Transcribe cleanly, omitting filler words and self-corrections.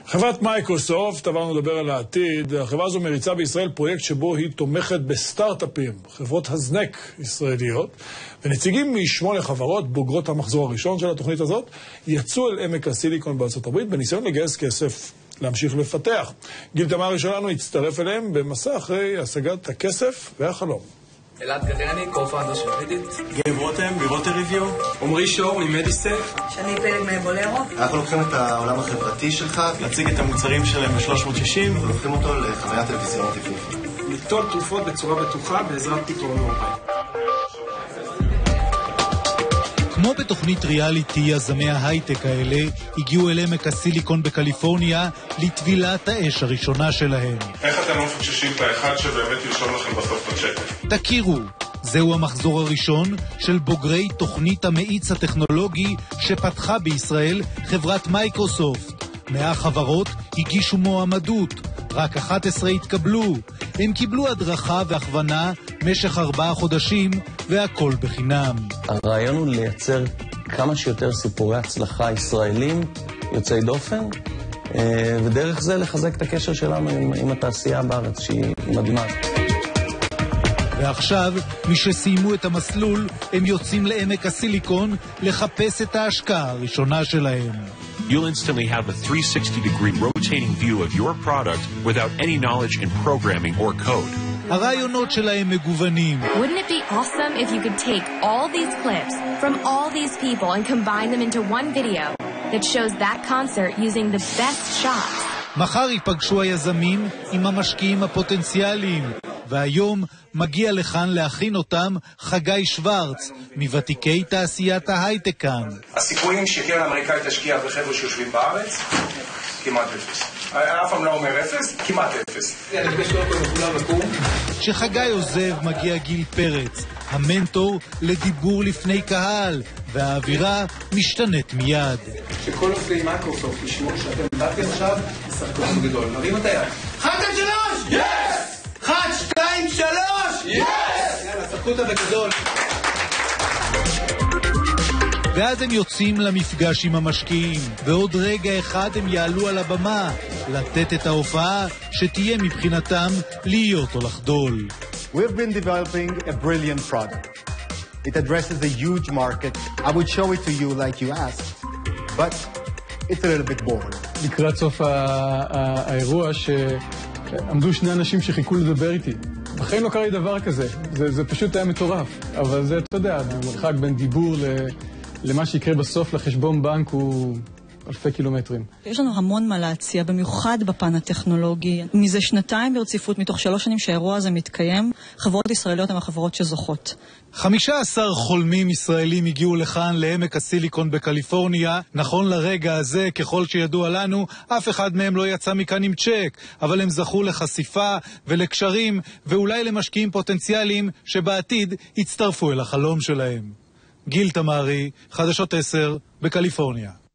חברת מייקרוסופט, עברנו לדבר על העתיד. החברה הזו מריצה בישראל פרויקט שבו היא תומכת בסטארט-אפים, חברות הזנק ישראליות, ונציגים מ8 חברות, בוגרות המחזור הראשון של התוכנית הזאת, יצאו אל עמק הסיליקון בארצות הברית בניסיון לגייס כסף להמשיך לפתח. גיל תמרי שלנו הצטרף אליהם במסע אחרי השגת הכסף והחלום. אלעד גדרני, קו-פאונדר של רדיט. גב רותם, מרוטר ריוויו. עמרי שור, ממדיסטק. שני פלג מבולרו. אנחנו לוקחים את העולם החברתי שלך, להציג את המוצרים שלהם ב-360, ולוקחים אותו לחוויה טלוויזיונית יפהפה. ליטול תרופות בצורה בטוחה בעזרת פתרון מובייל. כמו בתוכנית ריאליטי, יזמי ההייטק האלה הגיעו אל עמק הסיליקון בקליפורניה לטבילת האש הראשונה שלהם. איך אתם לא מפקששים את האחד שבאמת ירשום לכם בסוף בצ'ק? תכירו, זהו המחזור הראשון של בוגרי תוכנית המאיץ הטכנולוגי שפתחה בישראל חברת מייקרוסופט. 100 חברות הגישו מועמדות, רק 11 התקבלו. הם קיבלו הדרכה והכוונה משך 4 חודשים והכל בחינם. הרעיון הוא לייצר כמה שיותר סיפורי הצלחה ישראלים יוצאי דופן, ודרך זה לחזק את הקשר שלנו עם התעשייה בארץ, שהיא מדהימה. ועכשיו, מי שסיימו את המסלול, הם יוצאים לעמק הסיליקון לחפש את ההשקעה הראשונה שלהם. You'll instantly have a 360-degree rotating view of your product without any knowledge in programming or code. הרעיונות שלהם מגוונים. Wouldn't it be awesome if you could take all these clips from all these people and combine them into one video that shows that concert using the best shots? מחר ייפגשו היזמים עם המשקיעים הפוטנציאליים, והיום מגיע לכאן להכין אותם חגי שוורץ, מוותיקי תעשיית ההייטק כאן. הסיכויים שקרן אמריקאית תשקיע בחבר'ה שיושבים בארץ, כמעט אפס. אף פעם לא אומר אפס, כמעט אפס. כשחגי עוזב מגיע גיל פרץ, המנטור לדיבור לפני קהל, והאווירה משתנית מיד. שכל עובדי מייקרוסופט ישמעו שאתם באתי עכשיו לשחקון גדול. מרים את היד. 1, 2, 3! יס! 1, 2, 3! יס! יאללה, שחקו אותה בגדול. ואז הם יוצאים למפגש עם המשקיעים, ועוד רגע אחד הם יעלו על הבמה, לתת את ההופעה שתהיה מבחינתם להיות או לחדול. We've been developing a brilliant product. It addresses a huge market. I would show it to you like you asked, but it's a little bit boring. לקראת סוף האירוע שעמדו 2 אנשים שחיכו לדבר איתי. בחיים לא קרה לי דבר כזה. זה פשוט היה מטורף. אבל זה, אתה יודע, המרחק בין דיבור למה שיקרה בסוף לחשבון בנק הוא אלפי קילומטרים. יש לנו המון מה להציע, במיוחד בפן הטכנולוגי. מזה 2 ברציפות, מתוך 3 שנים שהאירוע הזה מתקיים, חברות ישראליות הן החברות שזוכות. 15 חולמים ישראלים הגיעו לכאן לעמק הסיליקון בקליפורניה. נכון לרגע הזה, ככל שידוע לנו, אף אחד מהם לא יצא מכאן עם צ'ק, אבל הם זכו לחשיפה ולקשרים, ואולי למשקיעים פוטנציאליים שבעתיד יצטרפו אל החלום שלהם. גיל תמרי, חדשות 10 בקליפורניה.